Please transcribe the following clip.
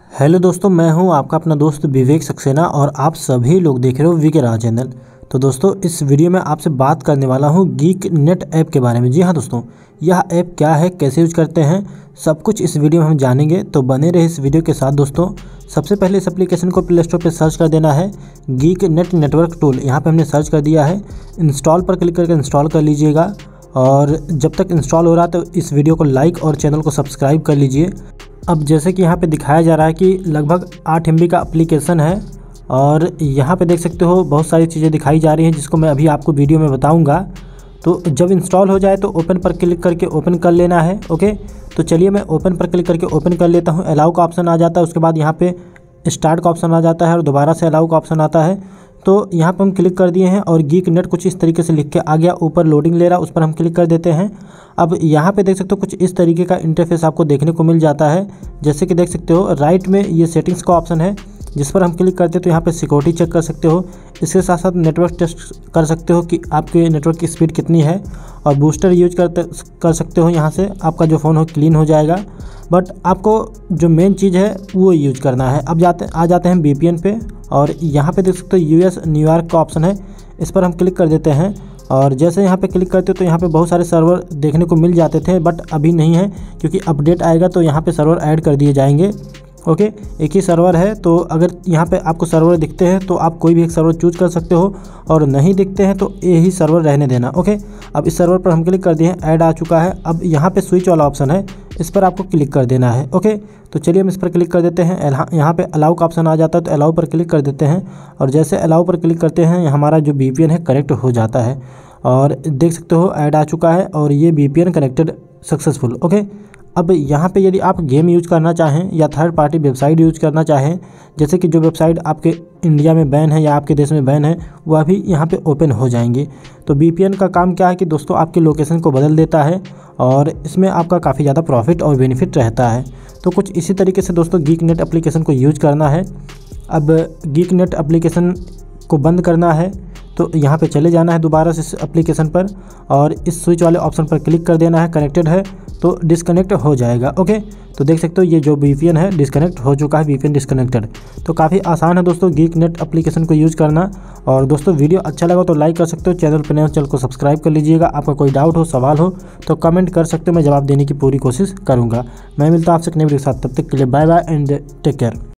Hello दोस्तों, मैं हूं आपका अपना दोस्त विवेक सक्सेना और आप सभी लोग देख रहे हो वीके राज चैनल। तो दोस्तों, इस वीडियो में आपसे बात करने वाला हूं गीक नेट ऐप के बारे में। जी हां दोस्तों, यह ऐप क्या है, कैसे यूज करते हैं, सब कुछ इस वीडियो में हम जानेंगे। तो बने रहे इस वीडियो के साथ दोस्तों। सबसे पहले इस एप्लीकेशन को प्ले स्टोर पर सर्च कर देना है, गीक नेट नेटवर्क टूल। यहाँ पर हमने सर्च कर दिया है। इंस्टॉल पर क्लिक करके इंस्टॉल कर लीजिएगा। और जब तक इंस्टॉल हो रहा है तो इस वीडियो को लाइक और चैनल को सब्सक्राइब कर लीजिए। अब जैसे कि यहाँ पे दिखाया जा रहा है कि लगभग 8 MB का एप्लीकेशन है और यहाँ पे देख सकते हो बहुत सारी चीज़ें दिखाई जा रही हैं जिसको मैं अभी आपको वीडियो में बताऊँगा। तो जब इंस्टॉल हो जाए तो ओपन पर क्लिक करके ओपन कर लेना है। ओके, तो चलिए मैं ओपन पर क्लिक करके ओपन कर लेता हूँ। अलाउ का ऑप्शन आ जाता है, उसके बाद यहाँ पे स्टार्ट का ऑप्शन आ जाता है और दोबारा से अलाउ का ऑप्शन आता है। तो यहाँ पर हम क्लिक कर दिए हैं और गीक नेट कुछ इस तरीके से लिख के आ गया। ऊपर लोडिंग ले रहा, उस पर हम क्लिक कर देते हैं। अब यहाँ पे देख सकते हो कुछ इस तरीके का इंटरफेस आपको देखने को मिल जाता है। जैसे कि देख सकते हो राइट में ये सेटिंग्स का ऑप्शन है, जिस पर हम क्लिक करते हो तो यहाँ पे सिक्योरिटी चेक कर सकते हो। इसके साथ साथ नेटवर्क टेस्ट कर सकते हो कि आपके नेटवर्क की स्पीड कितनी है, और बूस्टर यूज कर सकते हो। यहाँ से आपका जो फ़ोन हो क्लीन हो जाएगा। बट आपको जो मेन चीज़ है वो यूज करना है। अब आ जाते हैं VPN पे, और यहाँ पे देख सकते हो US न्यूयॉर्क का ऑप्शन है, इस पर हम क्लिक कर देते हैं। और जैसे यहाँ पे क्लिक करते हो तो यहाँ पे बहुत सारे सर्वर देखने को मिल जाते थे, बट अभी नहीं है क्योंकि अपडेट आएगा तो यहाँ पे सर्वर ऐड कर दिए जाएंगे। ओके, एक ही सर्वर है, तो अगर यहाँ पे आपको सर्वर दिखते हैं तो आप कोई भी एक सर्वर चूज कर सकते हो, और नहीं दिखते हैं तो यही सर्वर रहने देना। ओके, अब इस सर्वर पर हम क्लिक कर दिए हैं, ऐड आ चुका है। अब यहाँ पे स्विच वाला ऑप्शन है, इस पर आपको क्लिक कर देना है। ओके, तो चलिए हम इस पर क्लिक कर देते हैं। यहाँ पे अलाउ का ऑप्शन आ जाता है तो अलाउ पर क्लिक कर देते हैं, और जैसे अलाउ पर क्लिक करते हैं हमारा जो VPN है कनेक्ट हो जाता है। और देख सकते हो ऐड आ चुका है और ये VPN कनेक्टेड सक्सेसफुल। ओके, अब यहाँ पे यदि आप गेम यूज करना चाहें या थर्ड पार्टी वेबसाइट यूज करना चाहें, जैसे कि जो वेबसाइट आपके इंडिया में बैन है या आपके देश में बैन है, वह भी यहाँ पे ओपन हो जाएंगे। तो VPN का काम क्या है कि दोस्तों आपकी लोकेशन को बदल देता है, और इसमें आपका काफ़ी ज़्यादा प्रॉफिट और बेनिफिट रहता है। तो कुछ इसी तरीके से दोस्तों गीक नेट एप्लीकेशन को यूज करना है। अब गीक नेट एप्लीकेशन को बंद करना है तो यहाँ पे चले जाना है दोबारा से इस एप्लीकेशन पर, और इस स्विच वाले ऑप्शन पर क्लिक कर देना है। कनेक्टेड है तो डिस्कनेक्ट हो जाएगा। ओके, तो देख सकते हो ये जो VPN है डिस्कनेक्ट हो चुका है, VPN डिस्कनेक्टेड। तो काफ़ी आसान है दोस्तों गीक नेट एप्लीकेशन को यूज़ करना। और दोस्तों वीडियो अच्छा लगा तो लाइक कर सकते हो, चैनल पर नए चैनल को सब्सक्राइब कर लीजिएगा। आपका कोई डाउट हो, सवाल हो तो कमेंट कर सकते हो, मैं जवाब देने की पूरी कोशिश करूँगा। मैं मिलता हूँ आपसे एक नई वीडियो के साथ, तब तक के लिए bye bye and take care.